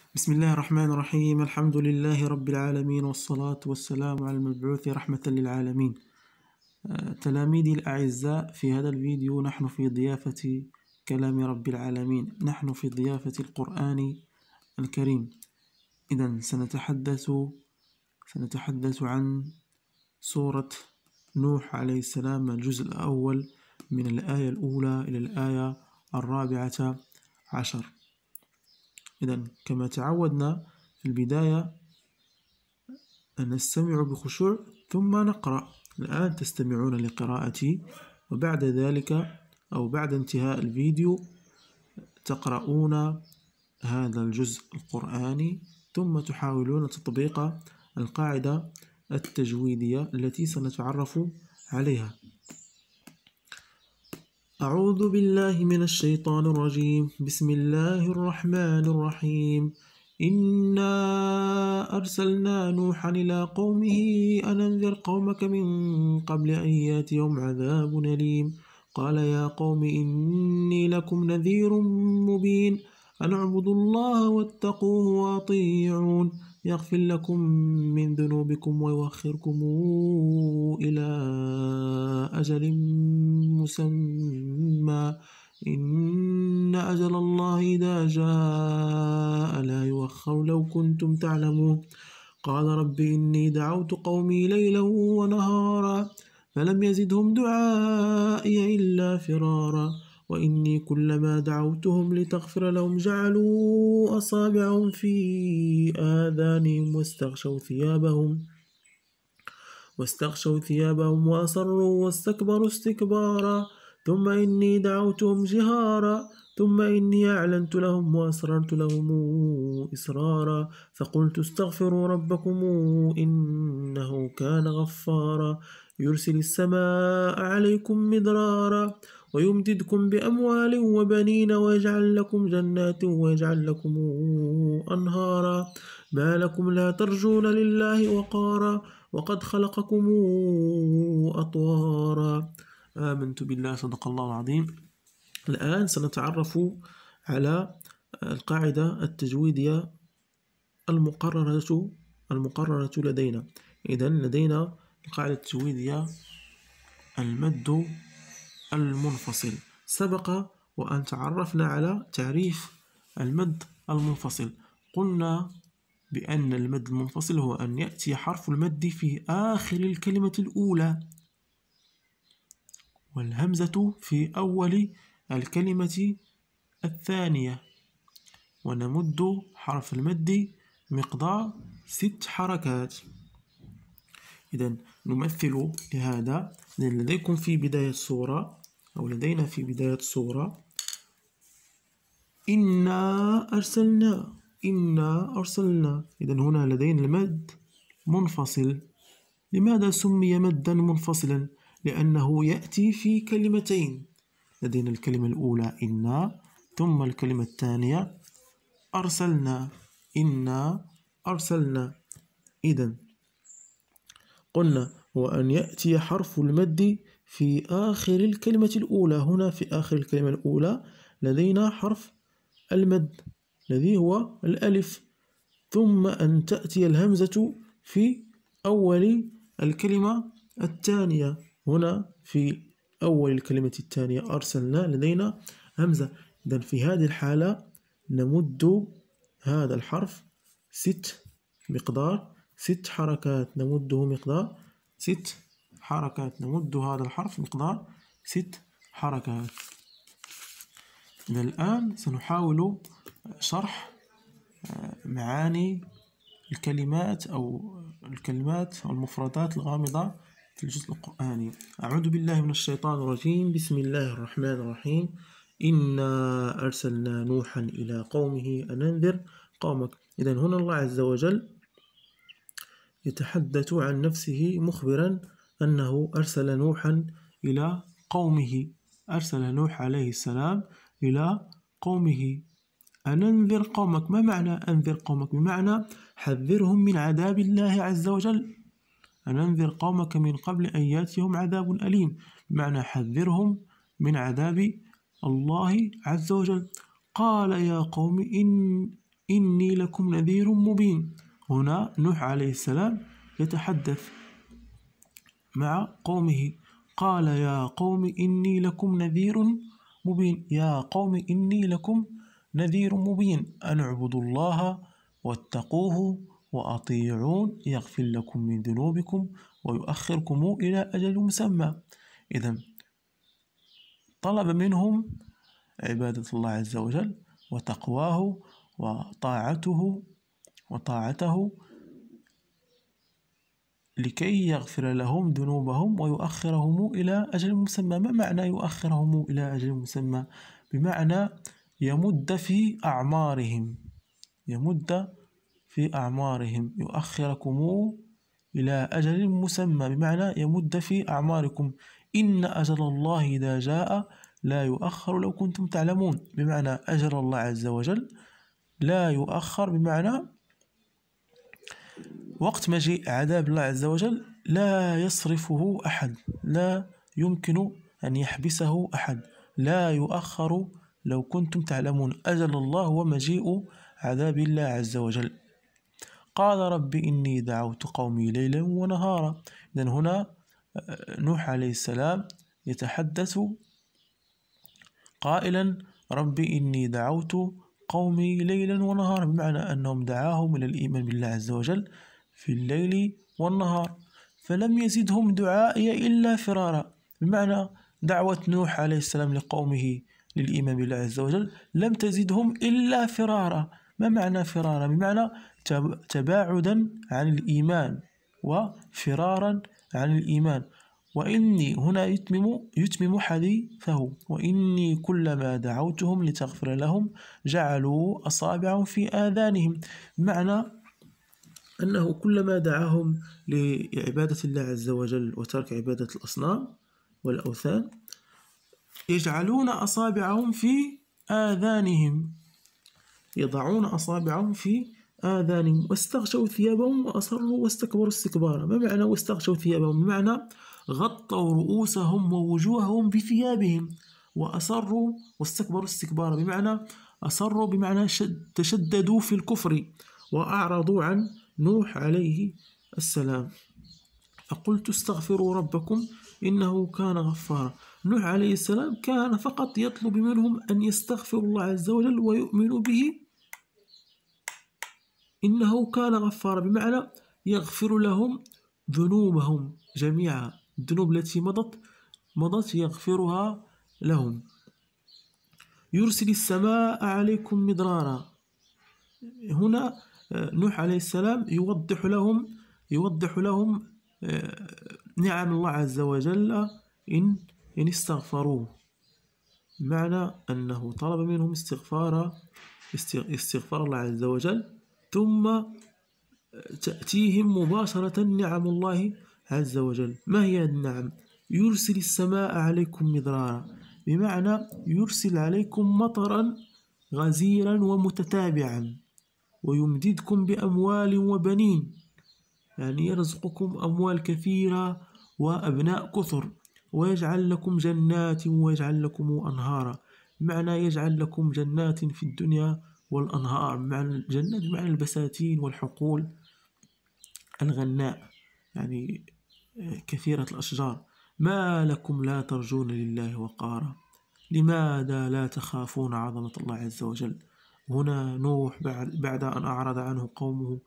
بسم الله الرحمن الرحيم. الحمد لله رب العالمين، والصلاة والسلام على المبعوث رحمة للعالمين. تلاميذي الأعزاء، في هذا الفيديو نحن في ضيافة كلام رب العالمين، نحن في ضيافة القرآن الكريم. إذن سنتحدث عن سورة نوح عليه السلام، الجزء الأول من الآية الأولى إلى الآية 14. إذن كما تعودنا في البداية نستمع بخشوع ثم نقرأ. الآن تستمعون لقراءتي، وبعد ذلك أو بعد انتهاء الفيديو تقرؤون هذا الجزء القرآني، ثم تحاولون تطبيق القاعدة التجويدية التي سنتعرف عليها. أعوذ بالله من الشيطان الرجيم. بسم الله الرحمن الرحيم. إنا أرسلنا نوحا إلى قومه أن أنذر قومك من قبل أن يأتيهم عذاب أليم. قال يا قوم إني لكم نذير مبين، أن اعبدوا الله واتقوه وأطيعون، يغفر لكم من ذنوبكم ويؤخركم إلى أجل مسمى، إن أجل الله إذا جاء لا يؤخر لو كنتم تعلمون. قال رب إني دعوت قومي ليلا ونهارا فلم يزدهم دعائي إلا فرارا، وإني كلما دعوتهم لتغفر لهم جعلوا أصابعهم في آذانهم واستغشوا ثيابهم وأصروا واستكبروا استكبارا، ثم إني دعوتهم جهارا ثم إني أعلنت لهم وأسررت لهم إسرارا، فقلت استغفروا ربكم إنه كان غفارا، يرسل السماء عليكم مدرارا ويمددكم بأموال وبنين ويجعل لكم جنات ويجعل لكم أنهارا، ما لكم لا ترجون لله وقارا وقد خلقكم أطوارا. آمنت بالله، صدق الله العظيم. الآن سنتعرف على القاعدة التجويدية المقررة لدينا. إذن لدينا القاعدة التجويدية المد المنفصل. سبق وأن تعرفنا على تعريف المد المنفصل. قلنا بأن المد المنفصل هو أن يأتي حرف المد في آخر الكلمة الأولى والهمزة في أول الكلمة الثانية، ونمد حرف المد مقدار 6 حركات. إذن نمثل لهذا. لديكم في بداية السورة أو لدينا في بداية السورة إنا أرسلنا. إذن هنا لدينا المد منفصل. لماذا سمي مدا منفصلا؟ لأنه يأتي في كلمتين. لدينا الكلمة الأولى إنا، ثم الكلمة الثانية أرسلنا. إنا أرسلنا. إذن قلنا هو أن يأتي حرف المد في آخر الكلمة الأولى. هنا في آخر الكلمة الأولى لدينا حرف المد الذي هو الألف، ثم أن تأتي الهمزة في أول الكلمة الثانية. هنا في أول الكلمة الثانية أرسلنا لدينا همزة. إذن في هذه الحالة نمد هذا الحرف مقدار 6 حركات. نمده مقدار 6 حركات. نمد هذا الحرف مقدار 6 حركات. الآن سنحاول شرح معاني الكلمات أو المفردات الغامضة في الجزء القرآني. أعوذ بالله من الشيطان الرجيم. بسم الله الرحمن الرحيم. إنا أرسلنا نوحا إلى قومه أن أنذر قومك. إذن هنا الله عز وجل يتحدث عن نفسه مخبرا أنه أرسل نوحا إلى قومه. أرسل نوح عليه السلام إلى قومه أن أنذر قومك. ما معنى أنذر قومك؟ بمعنى حذرهم من عذاب الله عز وجل. أن أنذر قومك من قبل أن يأتيهم عذاب أليم، بمعنى حذرهم من عذاب الله عز وجل. قال يا قوم إني لكم نذير مبين. هنا نوح عليه السلام يتحدث مع قومه، قال يا قوم إني لكم نذير مبين، يا قوم إني لكم نذير مبين أن اعبدوا الله واتقوه وأطيعون يغفر لكم من ذنوبكم ويؤخركم إلى أجل مسمى. إذن طلب منهم عبادة الله عز وجل وتقواه وطاعته لكي يغفر لهم ذنوبهم ويؤخرهم إلى أجل مسمى. ما معنى يؤخرهم إلى أجل مسمى؟ بمعنى يمد في أعمارهم، يؤخركم إلى أجل مسمى بمعنى يمد في أعماركم. إن أجل الله إذا جاء لا يؤخر لو كنتم تعلمون، بمعنى أجل الله عز وجل لا يؤخر، بمعنى وقت مجيء عذاب الله عز وجل لا يصرفه أحد، لا يمكن أن يحبسه أحد، لا يؤخر لو كنتم تعلمون. أجل الله هو مجيء عذاب الله عز وجل. قال رب إني دعوت قومي ليلا ونهارا. إذن هنا نوح عليه السلام يتحدث قائلا رب إني دعوت قومي ليلا ونهارا، بمعنى أنهم دعاهم إلى الإيمان بالله عز وجل في الليل والنهار، فلم يزدهم دعائي إلا فرارا، بمعنى دعوة نوح عليه السلام لقومه للإيمان بالله عز وجل لم تزدهم إلا فرارا. ما معنى فرارا؟ بمعنى تباعدا عن الإيمان وفرارا عن الإيمان. وإني هنا يتمم حديثه، وإني كلما دعوتهم لتغفر لهم جعلوا أصابعهم في آذانهم، بمعنى أنه كلما دعاهم لعبادة الله عز وجل وترك عبادة الأصنام والأوثان يجعلون أصابعهم في آذانهم، يضعون أصابعهم في آذانهم. واستغشوا ثيابهم وأصروا واستكبروا استكبارا. ما معنى واستغشوا ثيابهم؟ بمعنى غطوا رؤوسهم ووجوههم بثيابهم، وأصروا واستكبروا استكبارا، بمعنى أصروا بمعنى تشددوا في الكفر وأعرضوا عن نوح عليه السلام. فقلت استغفروا ربكم إنه كان غفارا. نوح عليه السلام كان فقط يطلب منهم أن يستغفروا الله عز وجل ويؤمنوا به إنه كان غفارا، بمعنى يغفر لهم ذنوبهم جميعا، الذنوب التي مضت يغفرها لهم. يرسل السماء عليكم مدرارا. هنا نوح عليه السلام يوضح لهم نعم الله عز وجل إن استغفروه، بمعنى أنه طلب منهم استغفار الله عز وجل، ثم تأتيهم مباشرة نعم الله عز وجل. ما هي النعم؟ يرسل السماء عليكم مدرارا، بمعنى يرسل عليكم مطرا غزيرا ومتتابعا، ويمددكم بأموال وبنين، يعني يرزقكم أموال كثيرة وأبناء كثر، ويجعل لكم جنات ويجعل لكم أنهارا، بمعنى يجعل لكم جنات في الدنيا والأنهار، بمعنى الجنات بمعنى البساتين والحقول الغناء، يعني كثيرة الأشجار. ما لكم لا ترجون لله وقارا، لماذا لا تخافون عظمة الله عز وجل؟ هنا نوح بعد أن أعرض عنه قومه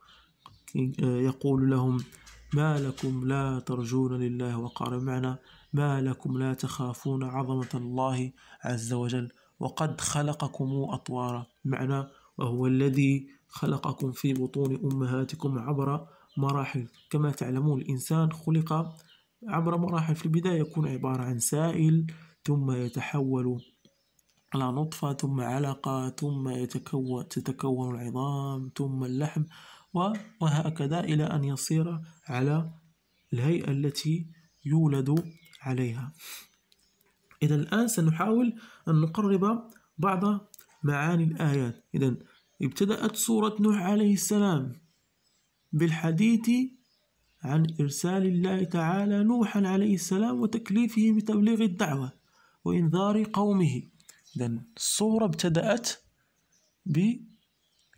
يقول لهم ما لكم لا ترجون لله وقارا، بمعنى ما لكم لا تخافون عظمة الله عز وجل وقد خلقكم أطوارا، بمعنى وهو الذي خلقكم في بطون أمهاتكم عبر مراحل. كما تعلمون الإنسان خلق عبر مراحل، في البداية يكون عبارة عن سائل، ثم يتحول على نطفة، ثم علقة، ثم تتكون العظام، ثم اللحم، وهكذا إلى أن يصير على الهيئة التي يولد عليها. إذا الآن سنحاول أن نقرب بعض معاني الآيات. إذا ابتدأت سورة نوح عليه السلام بالحديث عن إرسال الله تعالى نوحا عليه السلام وتكليفه بتبليغ الدعوة وإنذار قومه. إذا السورة ابتدأت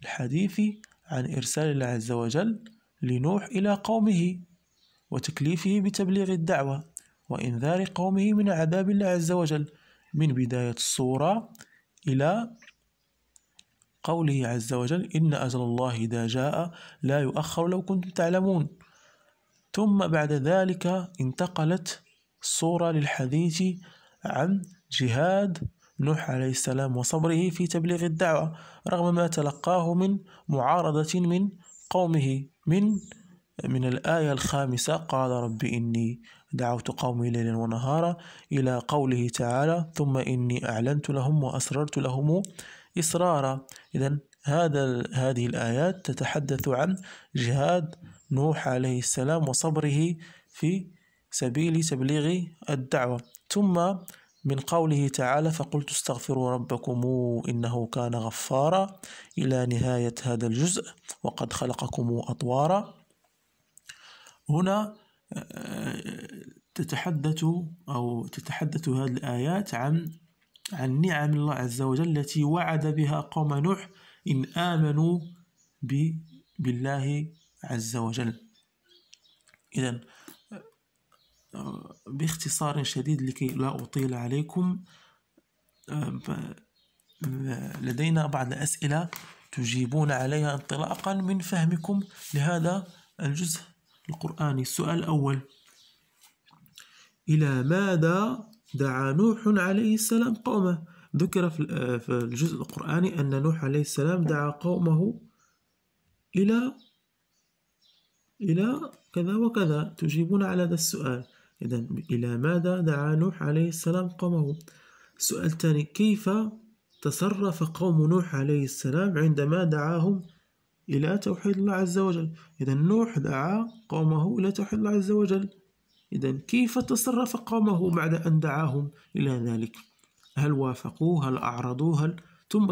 الحديث عن إرسال الله عز وجل لنوح إلى قومه وتكليفه بتبليغ الدعوة وإنذار قومه من عذاب الله عز وجل، من بداية السورة إلى قوله عز وجل: إن أجل الله إذا جاء لا يؤخر لو كنتم تعلمون. ثم بعد ذلك انتقلت السورة للحديث عن جهاد نوح عليه السلام وصبره في تبليغ الدعوة رغم ما تلقاه من معارضة من قومه. من الآية 5: قال رب إني دعوت قومي ليلا ونهارا، إلى قوله تعالى: ثم إني أعلنت لهم وأسررت لهم إسرارا. إذن هذه الآيات تتحدث عن جهاد نوح عليه السلام وصبره في سبيل تبليغ الدعوة. ثم من قوله تعالى: فقلت استغفروا ربكم إنه كان غفارا، إلى نهاية هذا الجزء: وقد خلقكم أطوارا. هنا تتحدث هذه الآيات عن نعم الله عز وجل التي وعد بها قوم نوح إن آمنوا بالله عز وجل. إذن باختصار شديد لكي لا أطيل عليكم، لدينا بعض الأسئلة تجيبون عليها انطلاقا من فهمكم لهذا الجزء القرآني. السؤال الأول: إلى ماذا دعا نوح عليه السلام قومه؟ ذكر في الجزء القرآني أن نوح عليه السلام دعا قومه إلى كذا وكذا. تجيبون على هذا السؤال. إذن إلى ماذا دعا نوح عليه السلام قومه؟ السؤال الثاني: كيف تصرف قوم نوح عليه السلام عندما دعاهم إلى توحيد الله عز وجل؟ إذن نوح دعا قومه إلى توحيد الله عز وجل. إذن كيف تصرف قومه بعد أن دعاهم إلى ذلك؟ هل وافقوا؟ هل أعرضوا؟ ثم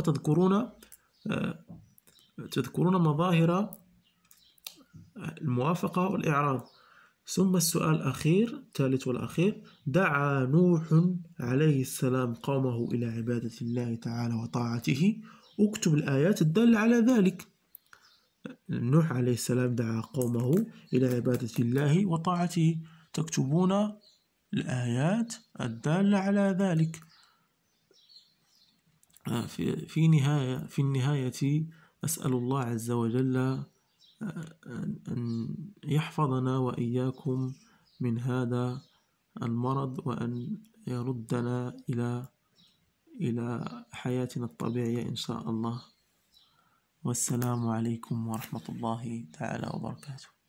تذكرون مظاهر الموافقة والإعراض. ثم السؤال الأخير الثالث والأخير: دعا نوح عليه السلام قومه إلى عبادة الله تعالى وطاعته. اكتب الآيات الدالة على ذلك. نوح عليه السلام دعا قومه إلى عبادة الله وطاعته. تكتبون الآيات الدالة على ذلك. في النهاية أسأل الله عز وجل أن يحفظنا وإياكم من هذا المرض، وأن يردنا إلى حياتنا الطبيعية إن شاء الله. والسلام عليكم ورحمة الله تعالى وبركاته.